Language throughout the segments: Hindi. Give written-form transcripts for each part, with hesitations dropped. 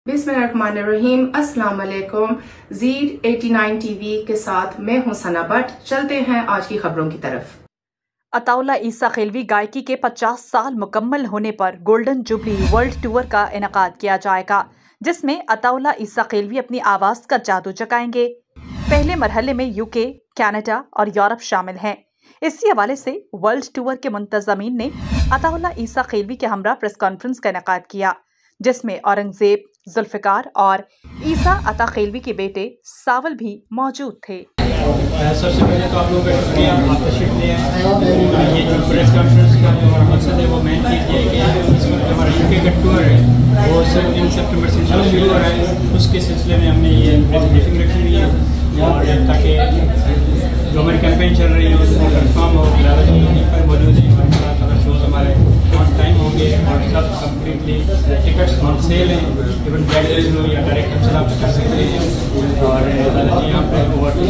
बिस्मिल्लाहिर्रहमानिर्रहीम। अस्सलाम वालेकुम। ज़ीड 89 टीवी के साथ मैं हूं सना भट्ट। चलते हैं आज की खबरों की तरफ। अताउल्ला ईसा खिलवी गायकी के 50 साल मुकम्मल होने पर गोल्डन जुबली वर्ल्ड टूर का इनेकाद किया जाएगा, जिसमें अताउल्ला ईसा खिलवी अपनी आवाज़ का जादू चकाएंगे। पहले मरहले में यूके, कनाडा और यूरोप शामिल हैं। इसी हवाले से वर्ल्ड टूर के मुंतज़मीन ने अताउल्ला ईसा खिलवी के हमरा प्रेस कॉन्फ्रेंस का इनेकाद किया, जिसमें औरंगजेब, जुल्फ़िकार और ईसा अता खिलवी के बेटे सावल भी मौजूद थे। सबसे पहले तो आप लोगों का शुक्रिया, आप तशरीफ ले आए। ये जो प्रेस कॉन्फ्रेंस का जो मकसद है वो मेन चीज़ ये है कि इस वक्त हमारा यूके का टूर है वो 7 सितंबर से शुरू हो रहा है। उसके सिलसिले में हमने ये प्रेस ब्रीफिंग रखी हुई है और ताकि जो हमारी कैंपेन चल रही है उसको कन्फर्म हो पर मौजूद है। अगर शोज हमारे ऑन टाइम होंगे और सब कम्प्लीटली टिकट्स ऑन सेल हैं, इवन बैटरीज हो या डायरेक्ट हमसे आप कर सकते हैं। और दादाजी यहाँ पे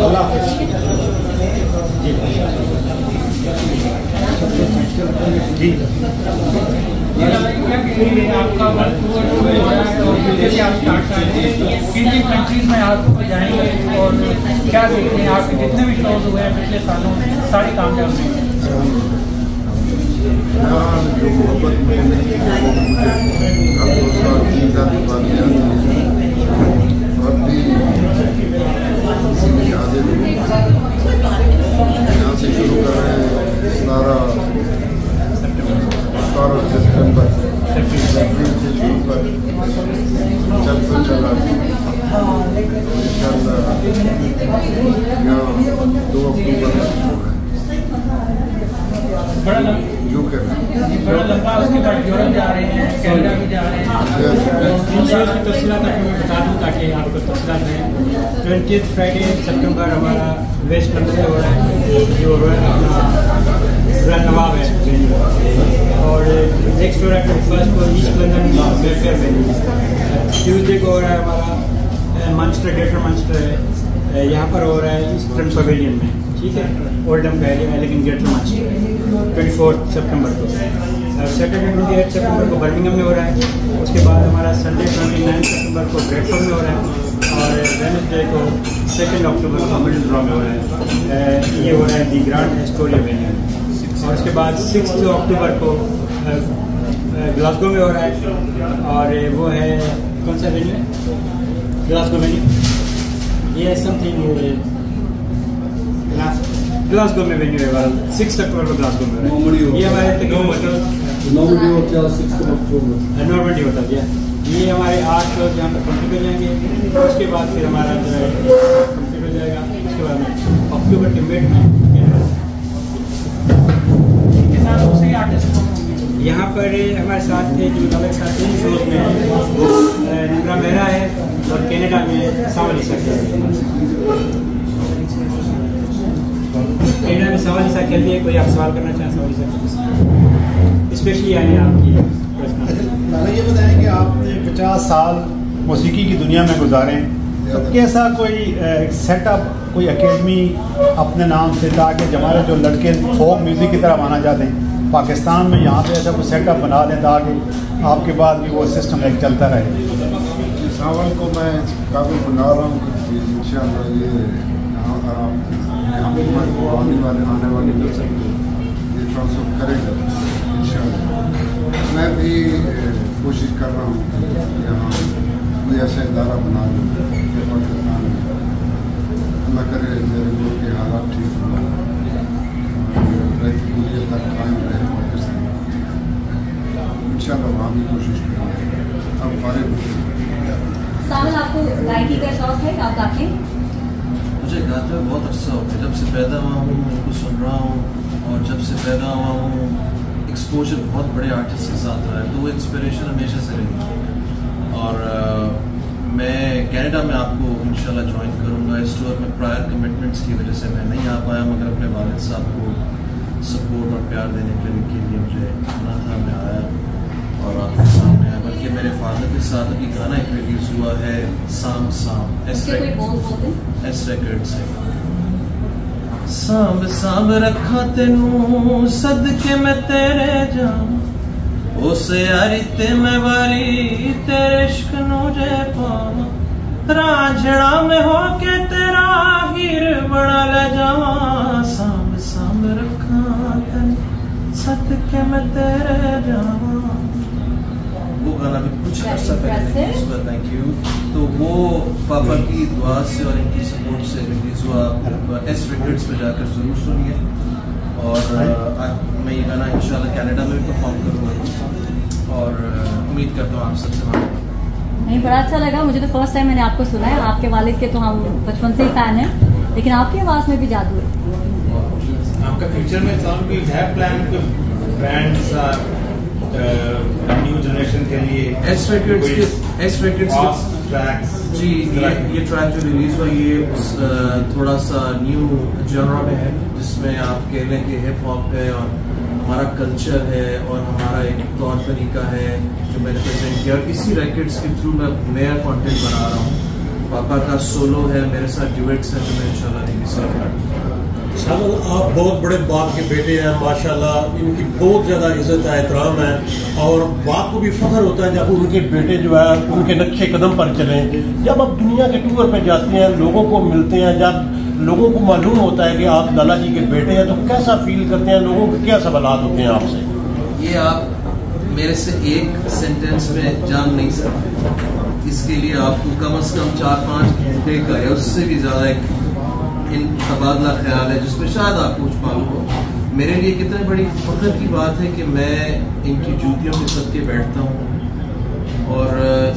जी आपका किन किन कंट्रीज में आप जाएंगे और क्या देखते हैं? आपके जितने भी शोज हुए हैं पिछले सालों में सारे कामयाब हैं। जो मोहब्बत में यहाँ से शुरू कर रहे हैं 17 सितंबर से शुरू कर चल रहा है। इंशाअल्लाह यहाँ 2 अक्टूबर यूके बड़ा लंबा, उसके बाद यूरोप जा रहे हैं, कनाडा भी जा रहे हैं। इन शोज की तफसीलात आपको मैं बता दूँ ताकि आपको तफसीलात रहें। 20 फ्राइडे सितंबर हमारा वेस्ट लंदन में हो रहा है, जो रॉयल नवाब है। और नेक्स्ट हो रहा है 21 को ईस्ट लंदन वेलफेयर में। ट्यूसडे को हो रहा है हमारा मंस्टर, ग्रेटर मंस्टर है, यहाँ पर हो रहा है ईस्टर्न पवेलियन में, ठीक है। ओल्डम का एरिया है लेकिन ग्रेटर मंस्टर 24 सितंबर को। सैटरडे 28 सितंबर को बर्मिंघम में हो रहा है। उसके बाद हमारा संडे 29 सितंबर को ब्रेडफोर्ड में हो रहा है और वेडनेसडे को 2 अक्टूबर को मिडल ड्रॉ में हो रहा है। ये हो रहा है दी ग्रांड एस्टोरिया वेन्यू। और उसके बाद 6 अक्टूबर को ग्लासगो में हो रहा है और वो है कौन सा वेन्यू है? Glasgow venue. ये समथिंग ग्लासगो में वेन्यू है 6 अक्टूबर को ग्लासगो में हो रहा है। ये हमारे नॉर्मंडी होता है। ये हमारे 8 शोज यहाँ पर कंप्लीट हो जाएंगे। उसके बाद फिर हमारा जो है कंप्लीट हो जाएगा। उसके बाद अक्टूबर के मिड में इनके साथ दूसरे आर्टिस्ट यहाँ पर हमारे साथ थे जो अलग साथ इन शोज में नुब्रा मेहरा है और कनाडा में सावल ईसा कनाडा में सावल ईसा खेल दिए। कोई आप सवाल करना चाहें सवाल ईसा स्पेशली यानी आपकी? ये बताएं कि आपने 50 साल मौसीकी की दुनिया में गुजारे, तो कैसा कोई सेटअप, कोई एकेडमी अपने नाम से, ताकि हमारे जो लड़के फोक म्यूज़िक की तरफ आना चाहते हैं पाकिस्तान में, यहाँ पे ऐसा कोई सेटअप बना दें ताकि आपके बाद भी वो सिस्टम एक चलता रहे? सावन को मैं काबिल बना रहा हूँ कि इंशाअल्लाह ये आने वाले ये ट्रांसफर करेगा इंशाअल्लाह। मैं भी कोशिश कर रहा हूँ यहाँ कोई ऐसा इदारा बना लूँ कि पाकिस्तान में अल्लाह करे मेरे मुल्क के हालात ठीक हों, रहती तक कायम रहे पाकिस्तान। इंशाअल्लाह वहाँ भी कोशिश करेंगे। अब फारिग सावल, आपको गायकी का शौक है? आप गाते हैं? मुझे गाते हुए बहुत अच्छा होता है। जब से पैदा हुआ हूँ उनको सुन रहा हूँ और जब से पैदा हुआ हूँ एक्सपोजर बहुत बड़े आर्टिस्ट के साथ रहा है, तो वो इंस्पिरेशन हमेशा से रही। और मैं कनाडा में आपको इंशाल्लाह ज्वाइन करूँगा इस टूर में। प्रायर कमिटमेंट्स की वजह से मैं नहीं आ पाया, मगर अपने वालिद साहब को सपोर्ट और प्यार देने के लिए मुझे आना था, मैं आया और आपके सामने आया। बल्कि मेरे फादर के साथ अभी गाना एक रिलीज हुआ है साम साम एस रिकॉर्ड्स है। सांब सांब रखा तेनू सदके मैं तेरे जाऊं, उसे यारी ते मैं वारी तेरे इश्क नो जे पावा रांझड़ा में हो के तेरा हीर बड़ा ले जावा साम साम रखा तेरे सत के मैं तेरे जावा। वो गाना भी कुछ अर्सा पहले रिलीज हुआ, थैंक यू। तो वो पापा की दुआ से और इनकी सपोर्ट से रिलीज हुआ। एस रिकॉर्ड्स पे जाकर जरूर सुनिए। और मैं ये गाना इंशाल्लाह कनाडा में भी परफॉर्म करूँगा और उम्मीद करता हूँ आप सबसे नहीं, बड़ा अच्छा लगा मुझे। तो फर्स्ट टाइम मैंने आपको सुना है। आपके वालिद के तो हम बचपन से ही फैन हैं, लेकिन आपकी आवाज़ में भी जादू है। आपका फ्यूचर में सॉन्ग की है प्लान ब्रांड्स न्यू जनरेशन के लिए? एस रिकॉर्ड्स ट्रैक्स जी, ये ट्रैक जो रिलीज हुआ ये थोड़ा सा न्यू जॉनरा में है, जिसमें आप कह लें कि हिप हॉप है और हमारा कल्चर है और हमारा एक तौर तरीका है जो मैंने प्रेजेंट किया। और इसी रैकेट्स के थ्रू मैं नया कंटेंट बना रहा हूँ। पापा का सोलो है, मेरे साथ ड्यूएट्स हैं, तो मैं इंशाल्लाह रिलीज करूँगा। आप बहुत बड़े बाप के बेटे हैं माशाल्लाह, इनकी बहुत ज़्यादा इज्जत है, एहतराम है और बाप को भी फख्र होता है जब उनके बेटे जो है उनके नक्शे कदम पर चलें। जब आप दुनिया के टूर पर जाते हैं, लोगों को मिलते हैं, जब लोगों को मालूम होता है कि आप लाला जी के बेटे हैं, तो कैसा फील करते हैं? लोगों के क्या सवालात होते हैं आपसे? ये आप मेरे से एक सेंटेंस में जान नहीं सकते। इसके लिए आपको कम से कम 4-5 घंटे का या उससे भी ज़्यादा एक तबादला ख्याल है, जिसमें शायद आपको कुछ मालूम हो। मेरे लिए कितनी बड़ी फख्र की बात है कि मैं इनकी जूतियों के सदके बैठता हूँ और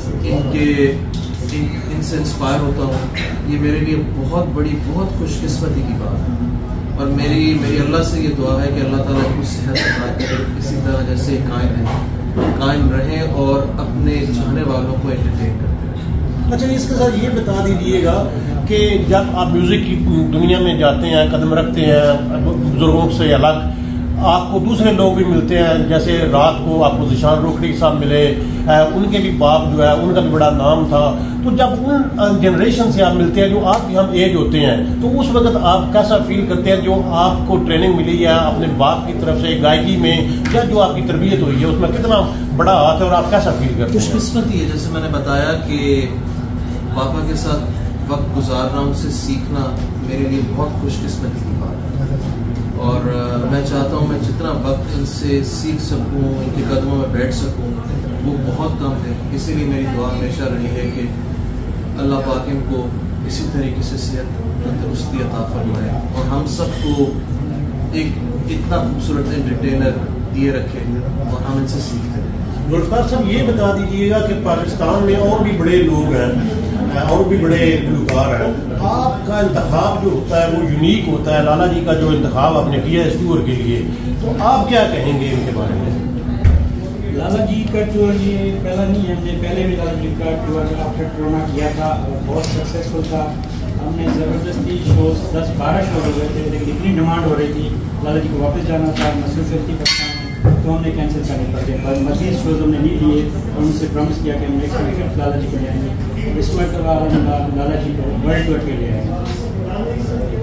इनसे इंस्पायर होता हूँ। ये मेरे लिए बहुत बड़ी, बहुत खुशकिस्मती की बात है। और मेरी अल्लाह से ये दुआ है कि अल्लाह ताला को सेहत अता करे, इसी तरह जैसे कायम रहें और अपने चाहने वालों को एंटरटेन करते रहें। अच्छा, इसके साथ ये बता दीजिएगा कि जब आप म्यूज़िक की दुनिया में जाते हैं, कदम रखते हैं, बुजुर्गों से अलग आपको दूसरे लोग भी मिलते हैं। जैसे रात को आपको ज़िशान रोखड़ी साहब मिले, उनके भी बाप जो है उनका भी बड़ा नाम था। तो जब उन जनरेशन से आप मिलते हैं जो आपके हम एज होते हैं, तो उस वक्त आप कैसा फील करते हैं? जो आपको ट्रेनिंग मिली है अपने बाप की तरफ से गायकी में, या जो आपकी तरबियत हुई है उसमें कितना बड़ा हाथ है और आप कैसा फील करते हैं? खुशकिस्मती है, जैसे मैंने बताया कि पापा के साथ वक्त गुजारना, उनसे सीखना मेरे लिए बहुत खुशकिस्मती की बात है। और मैं चाहता हूँ मैं जितना वक्त इनसे सीख सकूँ, इनके कदमों में बैठ सकूँ, वो बहुत कम है। इसीलिए मेरी दुआ हमेशा रही है कि अल्लाह पाक इनको इसी तरीके से सेहत तंदुरुस्ती अता फरमाए और हम सबको एक इतना खूबसूरत एंटरटेनर दिए रखे और हम इनसे सीखते हैं। गुलफ्तार साहब, ये बता दीजिएगा कि पाकिस्तान में और भी बड़े लोग हैं और भी बड़े गुलकार हैं, आपका इंतखाब जो होता है वो यूनिक होता है। लाला जी का जो इंतखाब आपने किया इस टूर के लिए, तो आप क्या कहेंगे इनके बारे में? लाला जी का टूर ये पहला नहीं है, हमने पहले भी लाला जी का टूर आफ्टर कोरोना किया था और बहुत सक्सेसफुल था। हमने ज़बरदस्ती शोज 10-12 शो हो गए थे, लेकिन इतनी डिमांड हो रही थी, लाला जी को वापस जाना था, मसरूफियत का तो हमने कैंसिल करने पड़े। पर मजीद शोज हमने नहीं लिए और उनसे प्रॉमिस किया कि हम नेक्स्ट वीक लाला जी को ले आएंगे। इस मरतबा लाला जी को वर्ल्ड टूर पे ले आएंगे।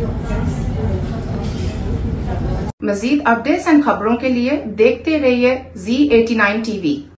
मजीद अपडेट्स एंड खबरों के लिए देखते रहिए Z89 TV।